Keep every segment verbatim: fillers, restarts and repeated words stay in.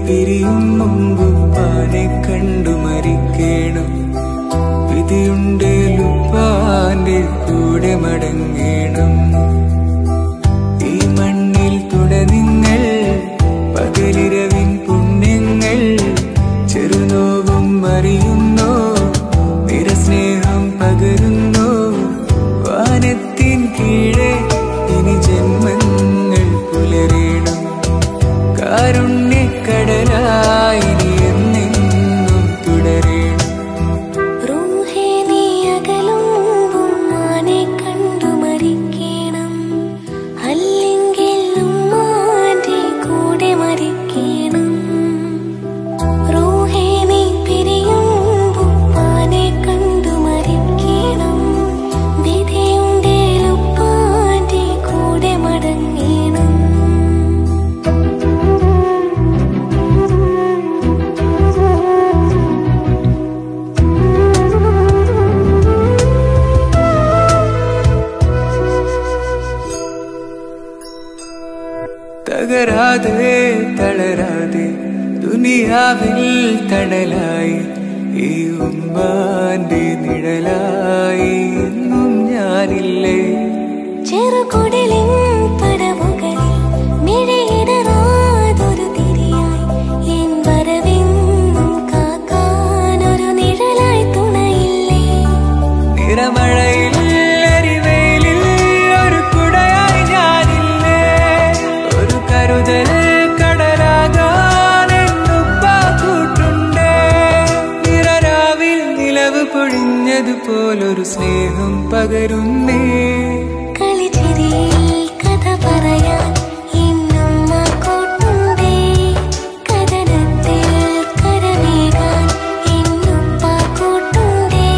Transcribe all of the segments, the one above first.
പിരിയും മുമ്പ് പാനെ കണ്ടു മരിക്കേണം. വിധിയുണ്ടേലുപ്പാന്റെ കൂടെ മടങ്ങേണം. ഈ മണ്ണിൽ തുട നിങ്ങൾ പകലിരവിൻ പുണ്യങ്ങൾ ചെറുനോവും അറിയുന്നോ, നിരസ്നേഹം പകരുന്നോ. വാനത്തിൻ കീഴെ ഇനി ജന്മങ്ങൾ പുലരേണം. കാരുണ്യക്കടലായി നീ എന്നെന്നും തുടരേണം. റൂഹേ നീ അകലുമ്പോൾ മാനെ കണ്ടു മരിക്കണം. അല്ലെങ്കിൽ ഉമ്മാന്റെ കൂടെ മരിക്കണം. റൂഹേ നീ പിരിയുമ്പോൾ മാനെ കണ്ടു മരിക്കണം. വിധിയുണ്ടേൽ ഉപ്പാന്റെ കൂടെ മടങ്ങണം. തകരാതെ തളരാതെ ദുനിയാവിൽ തണലായി ഈ ഉമ്മാന്റെ നിഴലായി എന്നും ഞാനില്ലേ. ചെറുകുടലിൻ പടവുകളിൽ മിഴിയിടറാതൊരു തിരിയായി എൻ വരവെന്നും കാക്കാനൊരു നിഴലായി തുണയില്ലേ. നിറമഴയിൽ എരിവെയിലിൽ ഒരു കുടയായി ഞാനില്ലേ. ഒരു കരുതൽ കടലാകാൻ എന്നുപ്പാ കൂട്ടുണ്ടേ. നിറരാവിൽ നിലവ് പൊഴിഞ്ഞതുപോലൊരു സ്നേഹം പകരുന്നേ. കളിച്ചിരിയിൽ കഥ പറയാൻ ഇന്നുമ്മ കൂട്ടുണ്ടേ. കഥനത്തിൽ കരമേകാൻ ഇന്നുപ്പ കൂട്ടുണ്ടേ.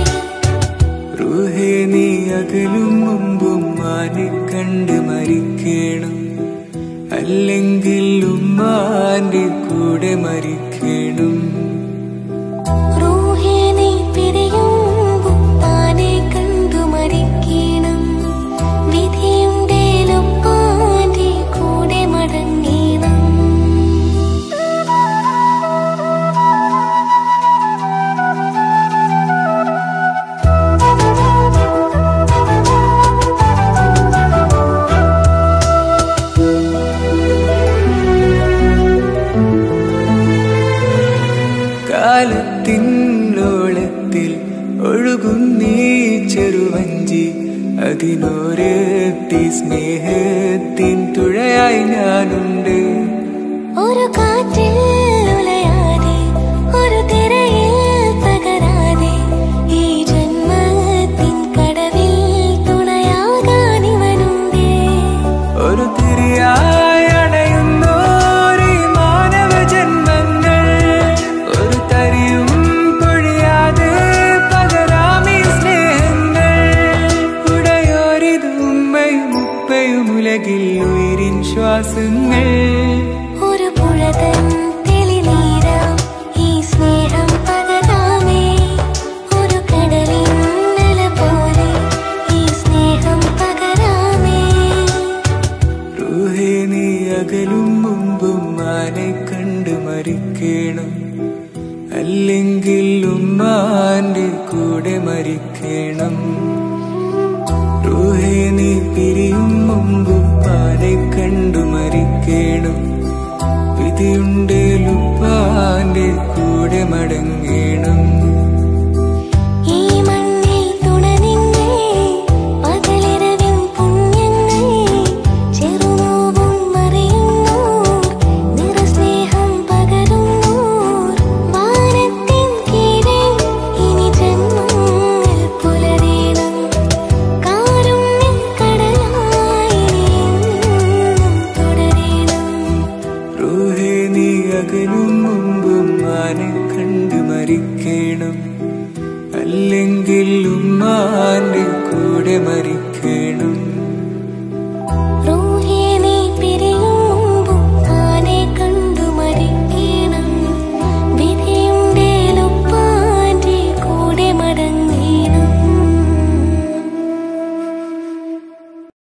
റൂഹേ നീ അകലും മുമ്പും മാനെ കണ്ട് മരിക്കേണം. അല്ലെങ്കിൽ ഉമ്മാന്റെ കൂടെ മരിക്കേണം. റൂഹേ നീ പിരിയുമ്പോൾ പാനെ കണ്ടു മരിക്കണം. വിധിയുണ്ടേൽ ഉപ്പാന്റെ കൂടെ മടങ്ങണം. കാലത്തിൻ ലോളത്തിൽ ഒഴുകുന്നീ ചെറുവഞ്ചി, അതിനോരത്തി സ്നേഹത്തിൻ തുഴയായി ഞാനുണ്ട്. ഒരു കാറ്റിൽ ഉലയാതെ ഒരു തിരയിൽ തകരാതെ ഈ ജന്മത്തിൻ കടവിൽ തുണയാകാൻ ഇവനുണ്ടേ. ഒരു തിരിയായി അണയുന്നോരീ മാനവ ജന്മങ്ങൾ ഒരു തരിയും പൊഴിയാതെ പകരാമീ സ്നേഹങ്ങൾ. ഉടയോരിത് ഉമ്മയും ഉപ്പയും ഉലകിൽ ഉയിരിൻ ശ്വാസങ്ങൾ. ഒരു പുഴതൻ തെളിനീരാം ഈ സ്നേഹം പകരാമേ. ഒരു കടലിൻ അല പോലെ ഈ സ്നേഹം പകരാമേ. റൂഹേ നീ അകലും മുമ്പും മാനെ കണ്ട് മരിക്കേണം. അല്ലെങ്കിൽ ഉമ്മാന്റെ കൂടെ മരിക്കേണം. റൂഹേ നീ പിരിയും മുമ്പ് പാനെ കണ്ടു മരിക്കേണം. വിധിയുണ്ടേലുപ്പാന്റെ കൂടെ മടങ്ങേണം. ഈ മണ്ണിൽ തുണ നിന്നേ പകലിരവിൻ പുണ്യങ്ങൾ ചെറുനോവും അറിയുന്നോർ, നിറസ്നേഹം പകരുന്നോർ. വാനത്തിൻ കീഴെ ഇനി ജന്മങ്ങൾ പുലരേണം. കാരുണ്യക്കടലായി നീ എന്നും തുടരേണം. റൂഹേ നീ അകലും മുമ്പും മാനെ കണ്ട് മരിക്കേണം. അല്ലെങ്കിൽ ഉമ്മാന്റെ കൂടെ മരിക്കേണം.